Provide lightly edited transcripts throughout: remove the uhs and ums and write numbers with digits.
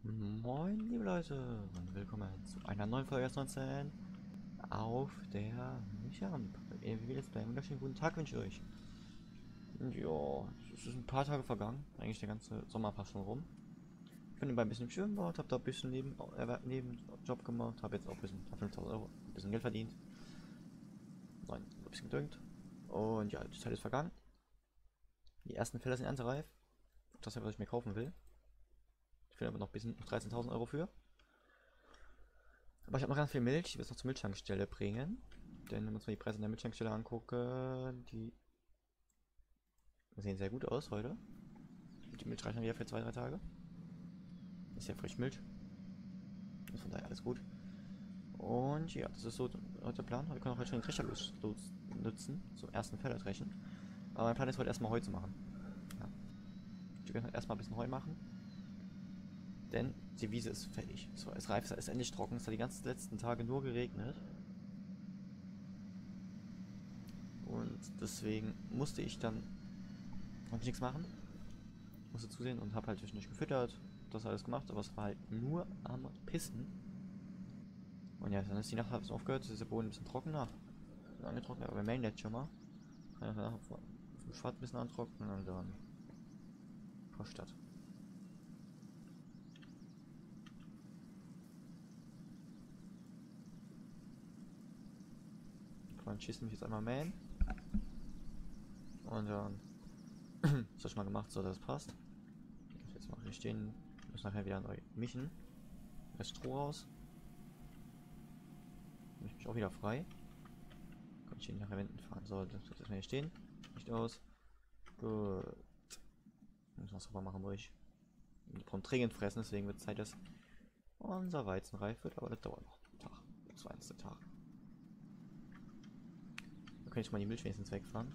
Moin, liebe Leute, und willkommen zu einer neuen Folge S19 auf der Mischamp. Wie jetzt einen wunderschönen guten Tag wünsche ich euch. Ja, es ist ein paar Tage vergangen, eigentlich der ganze Sommer fast schon rum. Ich bin bei ein bisschen im Schwimmbad, habe da ein bisschen Nebenjob gemacht, habe jetzt auch ein bisschen 5000 Euro, ein bisschen Geld verdient. Nein, ein bisschen gedüngt. Und ja, die Zeit ist vergangen. Die ersten Felder sind erntereif. Das ist, was ich mir kaufen will. Ich will aber noch ein bisschen 13.000 Euro für. Aber ich habe noch ganz viel Milch, die wir jetzt noch zur Milchtankstelle bringen. Denn wenn wir uns mal die Preise in der Milchtankstelle angucken, die sehen sehr gut aus heute. Die Milch reicht dann wieder für 2, 3 Tage. Ist ja Frischmilch. Und von daher alles gut. Und ja, das ist so heute der Plan. Wir können auch heute schon den Trecher nutzen, zum ersten Feldertrechen. Aber mein Plan ist heute erstmal Heu zu machen. Ja. Wir können erstmal ein bisschen Heu machen. Denn die Wiese ist fertig. So, es reift, es ist endlich trocken. Es hat die ganzen letzten Tage nur geregnet. Und deswegen musste ich dann nichts machen. Musste zusehen und habe halt zwischendurch gefüttert, das alles gemacht, aber es war halt nur am Pissen. Und ja, dann ist die Nacht halt aufgehört, ist der Boden ein bisschen trockener. Angetrocknet, aber wir melden jetzt schon mal. Kann ich danach auf dem Schwarz ein bisschen antrocknen und dann vor Stadt. Dann schießen mich jetzt einmal mähen. Und dann ist das schon mal gemacht, so dass es passt. Jetzt mal hier stehen. Muss nachher wieder neu mischen. Das Stroh raus. Dann ich mich auch wieder frei. Kann ich hier nachher Wänden fahren. So, das ist hier stehen. Nicht aus. Gut. Muss was sauber machen ruhig. Wir brauchen dringend fressen, deswegen wird Zeit, dass unser Weizen reif wird, aber das dauert noch einen Tag. 20. Tag. Da kann ich mal die Milch wenigstens wegfahren.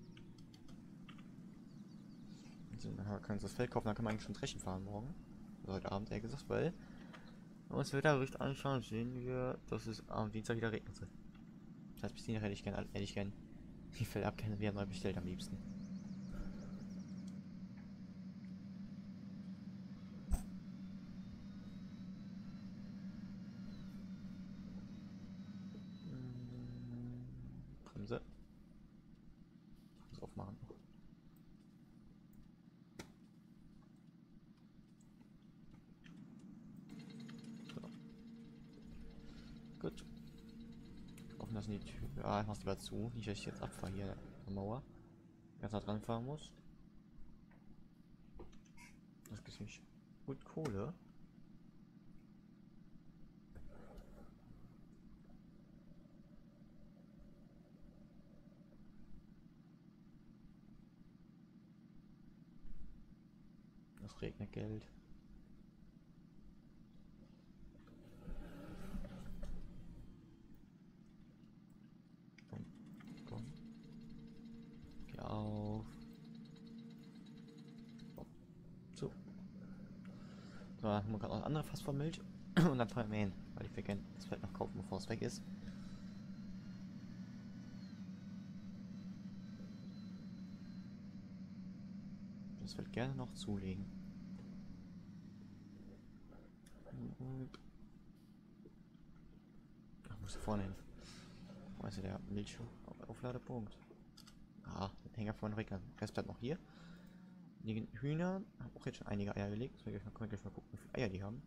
Also, dann können wir uns das Feld kaufen, dann können wir eigentlich schon Dreschen fahren morgen. Also heute Abend eher gesagt, weil wenn wir uns das Wetterbericht anschauen, sehen wir, dass es am Dienstag wieder regnen soll. Das heißt, bis dahin hätte ich gern die Felder abkennen wieder neu bestellt am liebsten. Bremse. Ich muss aufmachen. So. Gut. Offen lassen die Tür. Ja, ich mach's lieber zu. Nicht, dass ich jetzt abfahre hier an der Mauer. Ganz nah dran fahren muss. Das gibt mich gut Kohle. Das regnet Geld. Komm, komm. Geh auf. Oh. So. So, dann haben wir gerade noch andere Fass von Milch. Und dann fahren wir hin. Weil ich will gerne das Feld noch kaufen, bevor es weg ist. Das will gerne noch zulegen. Ach, muss vorne hin. Wo ist der Milchaufladepunkt? Ah, den Hänger vorne weg. Rest bleibt noch hier. Die Hühner haben auch jetzt schon einige Eier gelegt. So, können wir gleich mal gucken, wie viele Eier die haben.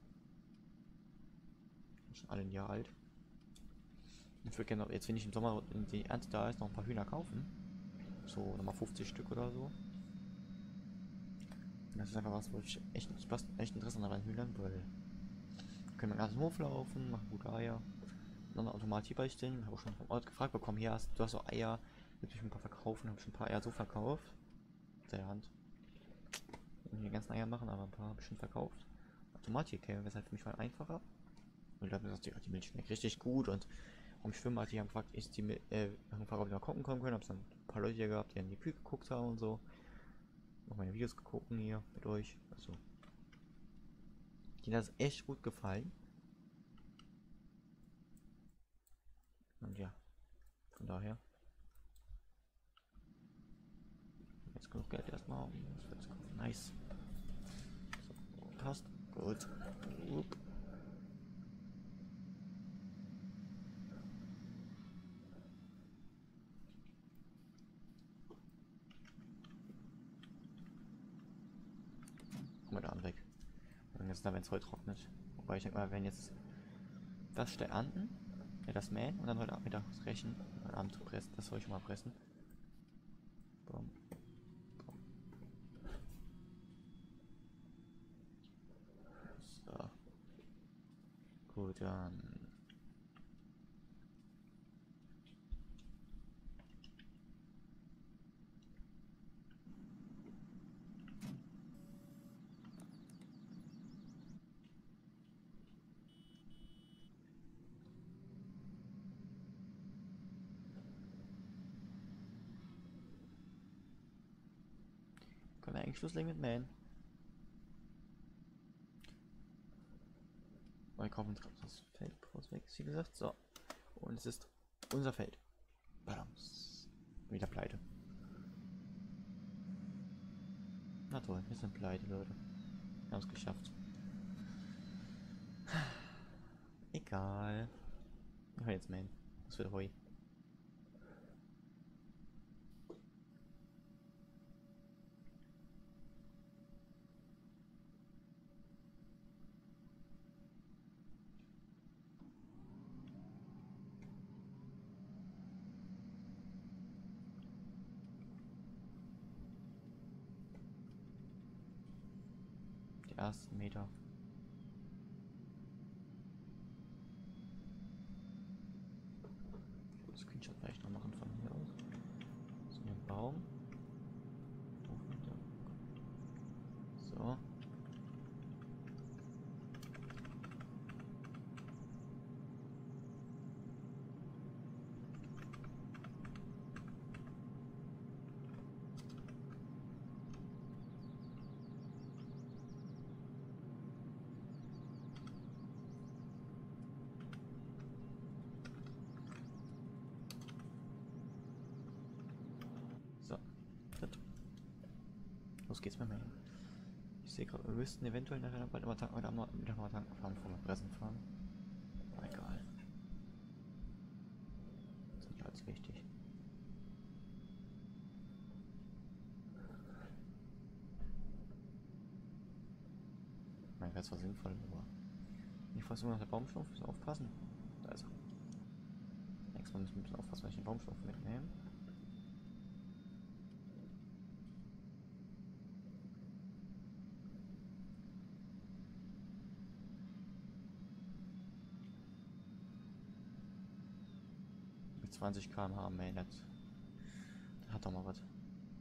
Schon alle ein Jahr alt. Ich würde gerne jetzt, wenn ich im Sommer in die Ernte da ist, noch ein paar Hühner kaufen. So nochmal 50 Stück oder so. Das ist einfach was, wo ich echt Interesse an Hühnern, weil können wir den ganzen Hof laufen, machen gute Eier. Dann automatisch bei stehen. Habe auch schon vom Ort gefragt bekommen, hier du hast so Eier, willst du mich ein paar verkaufen? Habe schon ein paar Eier so verkauft. Der Hand. Und die ganzen Eier machen, aber ein paar habe ich schon verkauft. Automatik, okay, weshalb für mich mal einfacher. Und ich habe gesagt, ja, die Milch schmeckt richtig gut und um Schwimmbad, die haben gefragt, haben gefragt, ob die mal gucken kommen können. Habe dann ein paar Leute hier gehabt, die in die Kühe geguckt haben und so. Noch meine Videos geguckt hier mit euch. Also, denen hat es echt gut gefallen. Und ja, von daher. Jetzt genug Geld erstmal, um das Feld zu kaufen. Nice. So, passt. Gut. Upp. Komm mal da weg. Und jetzt, wenn es heute trocknet. Wobei ich denke mal, wenn jetzt das ernten, ja, das mähen und dann heute Abend das rächen, heute Abend pressen, das soll ich schon mal pressen. Bum, bum. So. Gut, dann. Können wir eigentlich loslegen mit mähen? Wir kaufen das Feld weg, wie gesagt. So. Und es ist unser Feld. Balance. Wieder pleite. Na toll, wir sind pleite, Leute. Wir haben es geschafft. Egal. Ich will jetzt mähen. Das wird Heu. Die ersten Meter. Das Screenshot vielleicht noch machen von hier aus. So ein Baum. So. So. Gut. Los geht's mit mir. Ich sehe gerade, wir müssten eventuell nachher bald immer tanken oder wieder mal tanken fahren, bevor wir Pressen fahren. Aber egal. Das ist nicht allzu wichtig. Ich meine, wäre zwar sinnvoll, aber ich versuche nach der Baumstumpf, müssen aufpassen. Da ist er. Nächstes Mal müssen wir ein bisschen aufpassen, wenn ich den Baumstumpf mitnehme. Mit 20 km/h am Mainnet. Der hat doch mal was.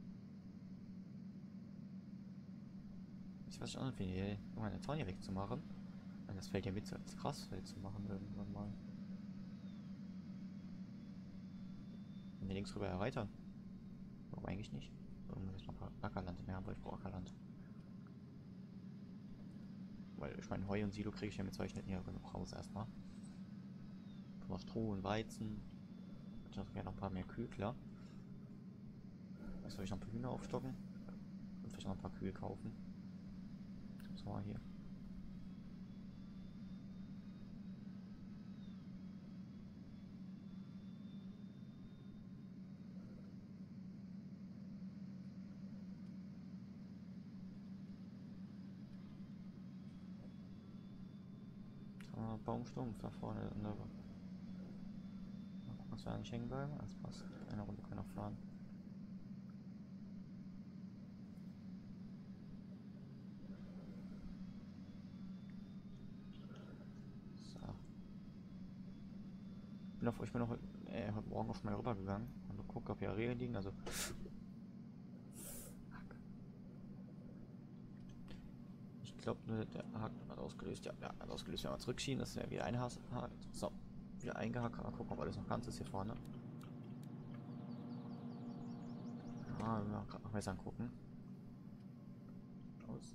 Ich weiß auch nicht, wie um eine Zaun hier wegzumachen. Wenn das Feld ja mit als Grasfeld zu machen irgendwann mal. Und links rüber erweitern. Warum eigentlich nicht? Warum muss ich noch Ackerland mehr haben, weil ich brauche Ackerland. Weil ich meine, Heu und Silo kriege ich ja mit 2 Schnitten hier genug raus erstmal. Noch Stroh und Weizen. Ich habe gerne noch ein paar mehr Kühe, klar. Jetzt soll ich noch ein paar Hühner aufstocken. Und vielleicht noch ein paar Kühe kaufen. Was haben wir hier? Baumstumpf da vorne. Mal gucken, dass wir nicht hängen bleiben. Alles passt. Eine Runde können wir noch fahren. So. Ich bin noch heute Morgen auf mal rüber gegangen und gucke, ob hier Regeln liegen. Also. Ich glaube, nur der Haken hat ausgelöst. Ja, ja, hat ausgelöst. Wenn wir zurückschieben, das wäre wieder ein Haken. So. Wieder eingehakt. Mal gucken, ob alles noch ganz ist hier vorne. Ah, wir gerade noch besser angucken. Aus.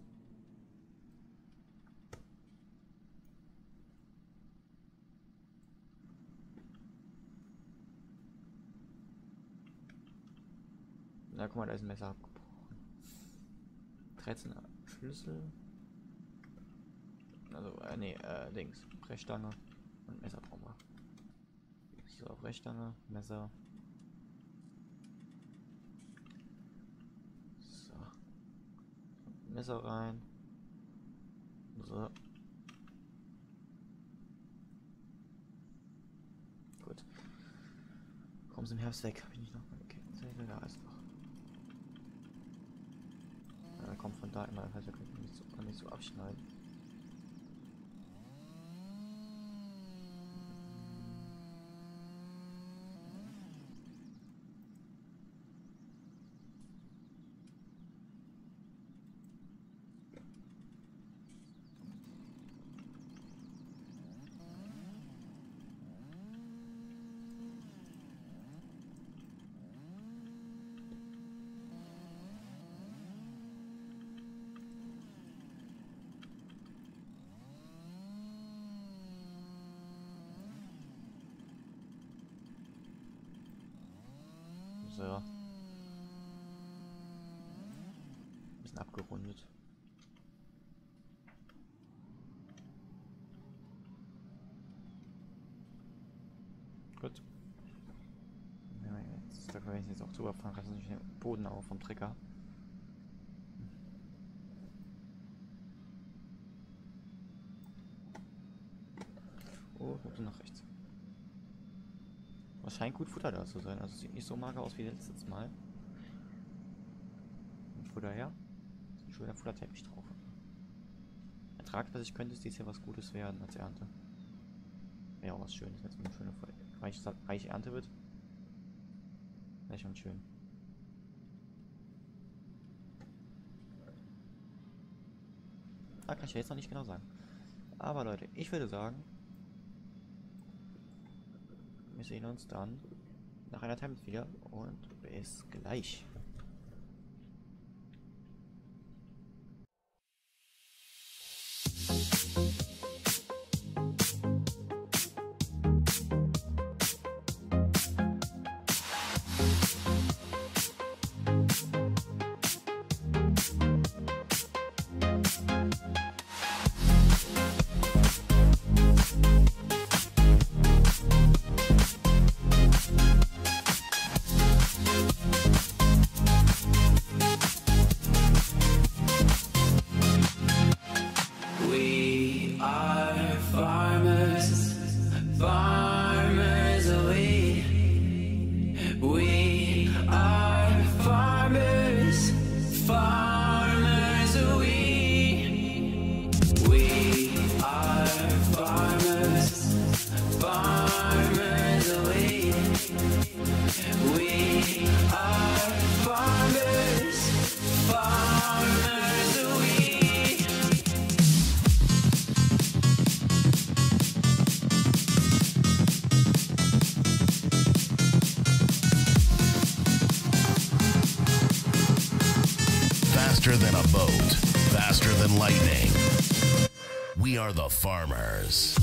Na, guck mal, da ist ein Messer abgebrochen. 13 Schlüssel. Dings. Brechstange und Messer brauchen wir. So, Brechstange, Messer. So. Messer rein. So. Gut. Komm im Herbst weg. Hab ich nicht noch. Okay, da ist noch. Ja, kommt von da immer, das heißt, wir können nicht so abschneiden. So. Bisschen abgerundet. Gut. Ja, jetzt, da kann ich jetzt auch drüber fahren, lassen sich den Boden auf vom Trecker. Oh, nach rechts. Es scheint gut Futter da zu sein, also sieht nicht so mager aus wie letztes Mal. Futter her. Ist ein schöner Futterteppich drauf. Ertragsmäßig könnte es dies hier was Gutes werden als Ernte. Wäre auch was Schönes, wenn es eine schöne reiche Ernte wird. Wäre schon schön. Da kann ich jetzt noch nicht genau sagen. Aber Leute, ich würde sagen, wir sehen uns dann nach einer Time wieder und bis gleich. Faster than a boat, faster than lightning. We are the farmers.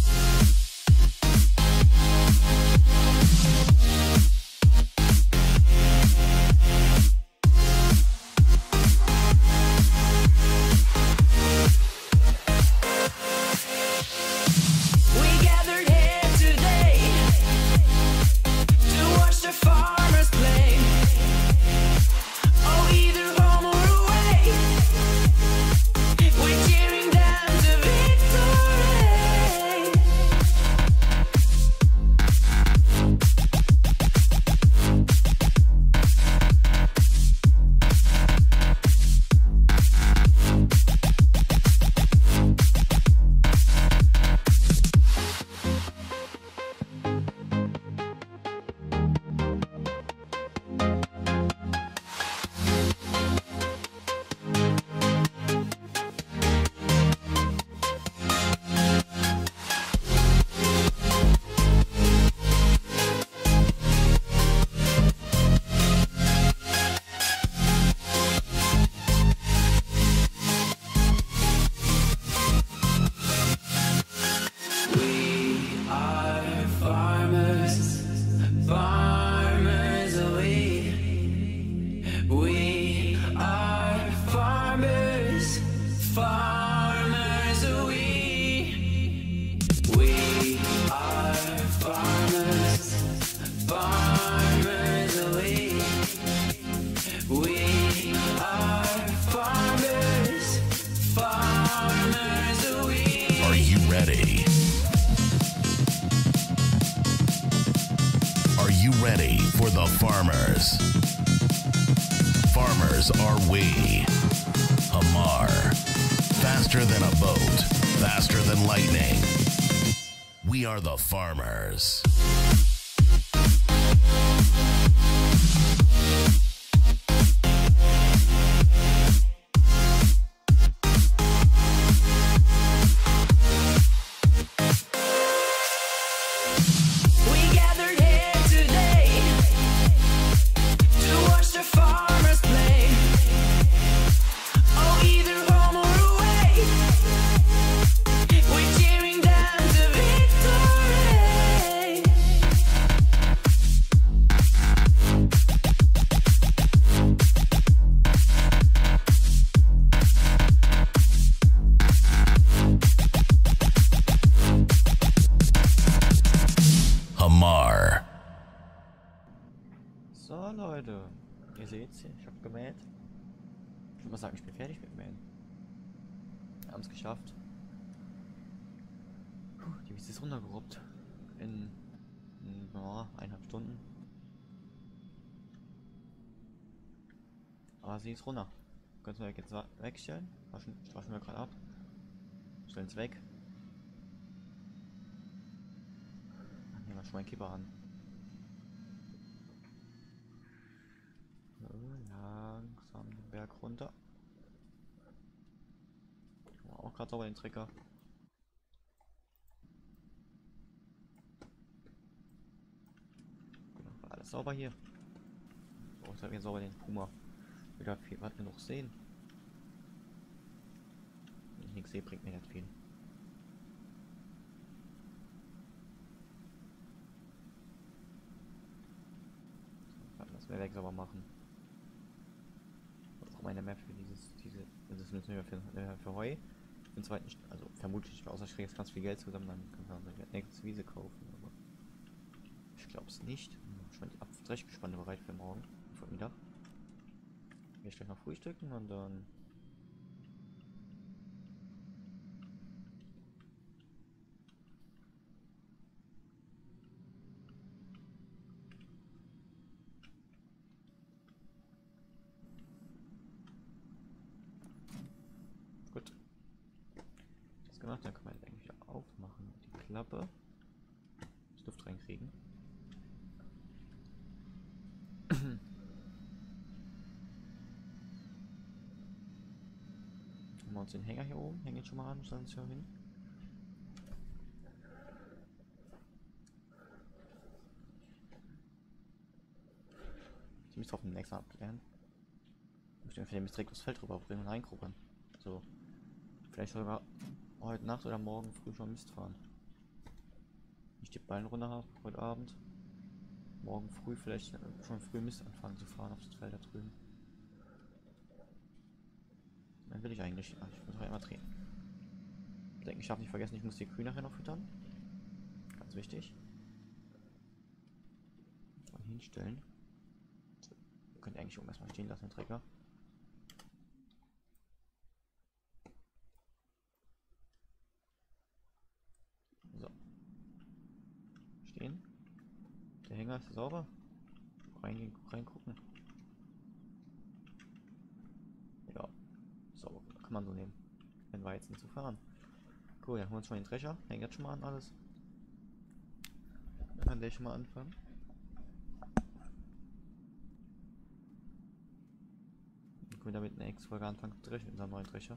ready? Are you ready for the farmers? Farmers are we. Hamar. Faster than a boat. Faster than lightning. We are the farmers. Hamar. So Leute, ihr seht's, ich habe gemäht. Ich würde mal sagen, ich bin fertig mit Mähen. Wir haben es geschafft. Puh, die Wiese ist runtergerobbt. In ja, 1,5 Stunden. Aber sie ist runter. Können wir jetzt wegstellen. Waschen wir gerade ab. Stellen es weg. Dann nehmen wir schon meinen Kipper an. Langsam den Berg runter. Auch gerade sauber den Trecker. Alles sauber hier. So, jetzt haben wir sauber den Puma. Wieder viel, was wir noch sehen. Wenn ich nichts sehe, bringt mir nicht viel. Das wir weg sauber machen. Auch meine Map für das müssen wir für Heu. Den zweiten, also vermutlich, außer ich kriege jetzt ganz viel Geld zusammen, dann können wir unsere nächste Wiese kaufen. Aber ich glaube es nicht. Ich bin recht gespannt bereit für morgen, vor Mittag. Gehe ich gleich noch frühstücken und dann gut. Das gemacht, dann kann man jetzt eigentlich wieder aufmachen. Die Klappe. Das Luft reinkriegen. Haben wir uns den Hänger hier oben, hängen schon mal an, stellen uns hier hin. Ich muss auf den nächsten abklären. Ich möchte den direkt aufs Feld rüberbringen und reingruppern. So. Vielleicht sogar heute Nacht oder morgen früh schon Mist fahren. Ich die Ballen runter habe heute Abend. Morgen früh vielleicht schon früh Mist anfangen zu fahren auf das Feld da drüben. Dann will ich eigentlich. Ach, ich muss noch einmal drehen. Ich denke, ich darf nicht vergessen, ich muss die Kühe nachher noch füttern. Ganz wichtig. Mal hinstellen. Ihr könnt eigentlich oben erstmal stehen lassen, den Träger. So. Stehen. Der Hänger ist sauber. Reingucken. Ja. Sauber. Kann man so nehmen. Den Weizen zu fahren. Cool, dann haben wir uns schon den Drescher. Hängt jetzt schon mal an alles. Dann kann der schon mal anfangen. Dann können wir damit eine Ex-Folge anfangen zu dreschen mit unserem neuen Drescher.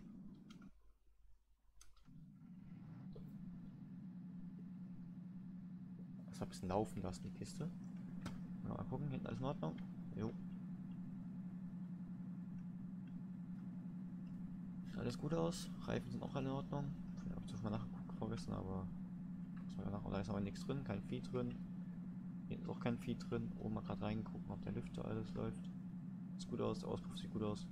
Das war ein bisschen laufen lassen, die Kiste. Mal gucken, hinten alles in Ordnung. Jo. Sieht alles gut aus. Reifen sind auch alle in Ordnung. Ich habe zwar mal nachgeguckt vorgestern, aber da ist aber nichts drin, kein Vieh drin. Hier ist auch kein Vieh drin. Oben mal gerade reingucken, ob der Lüfter alles läuft. Sieht gut aus, der Auspuff sieht gut aus.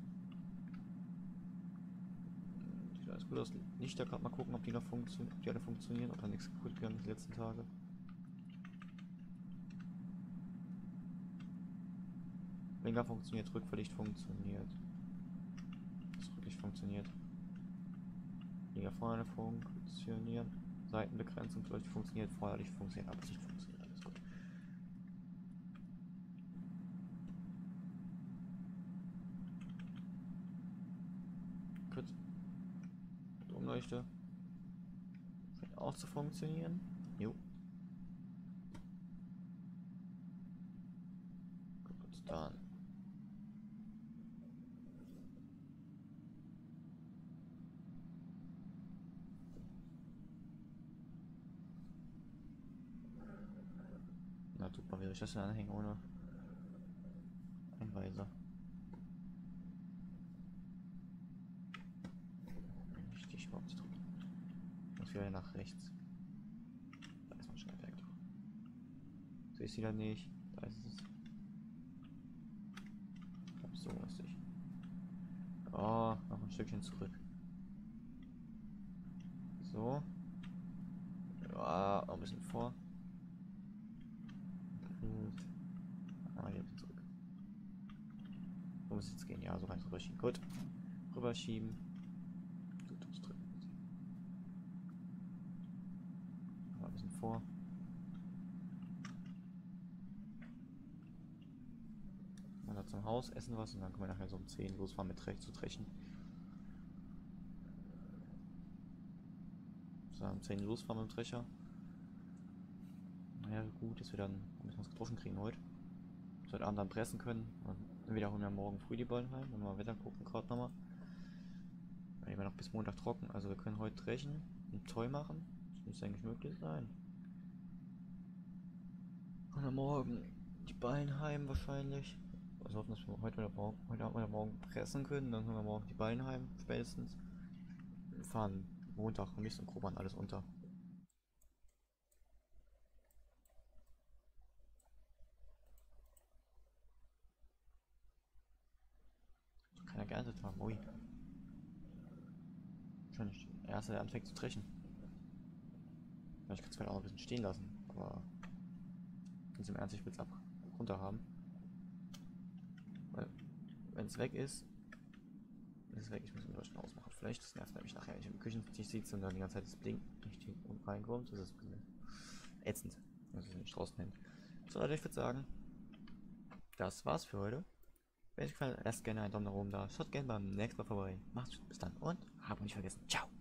Sieht alles gut aus. Lichter gerade mal gucken, ob die noch funktionieren, ob die alle funktionieren, ob da nichts kaputt gegangen ist die letzten Tage. Blinker funktioniert, Rückverlicht funktioniert. Das Rücklicht funktioniert. Liga vorne funktionieren. Seitenbegrenzung vielleicht funktioniert, feuerlich funktioniert, aber nicht funktioniert. Alles gut. Gut. Umleuchte. Scheint auch zu funktionieren. Jo. Gut, dann. Na super, wie soll ich das denn anhängen ohne Einweiser? Nicht die Schwarz drücken. Muss wieder nach rechts. Da ist mein Schneidwerk doch. Sehe ich wieder nicht. Da ist es. So lustig. Oh, noch ein Stückchen zurück. So. Ja, noch ein bisschen vor. Und hier ein bisschen zurück. Wo muss es jetzt gehen? Ja, so rein rüberschieben. Gut. Rüberschieben. Das drücken. Ein bisschen vor. Dann zum Haus, essen was und dann können wir nachher so um 10 losfahren mit rechts zu trechen. So, um 10 losfahren mit dem Trecher. Naja, gut, dass wir dann was getroffen kriegen heute. Dass wir heute Abend dann pressen können. Und entweder holen wir morgen früh die Ballen heim, wenn wir mal Wetter gucken, gerade nochmal. Dann nehmen wir noch bis Montag trocken. Also wir können heute trechen und Toll machen. Das müsste eigentlich möglich sein. Und dann morgen die Ballen heim wahrscheinlich. Also hoffen, dass wir heute oder morgen pressen können. Dann können wir morgen die Ballen heim spätestens. Wir fahren Montag und nicht so grob an alles unter. Keiner geerntet haben. Ui. Wahrscheinlich der erste, der anfängt zu trechen. Ich kann es vielleicht auch ein bisschen stehen lassen, aber ganz im Ernst, ich will es ab runter haben. Weil, wenn es weg ist es weg. Ich muss den Leuchten ausmachen. Vielleicht das nervt nämlich nachher, wenn ich im Küchentisch sitze und dann die ganze Zeit das blinkt nicht unten reinkommt. Das ist ein bisschen ätzend, wenn es nicht draußen hängt. So Leute, ich würde sagen, das war's für heute. Wenn euch gefallen hat, lasst gerne einen Daumen nach oben da. Schaut gerne beim nächsten Mal vorbei. Macht's gut, bis dann und habt nicht vergessen. Ciao!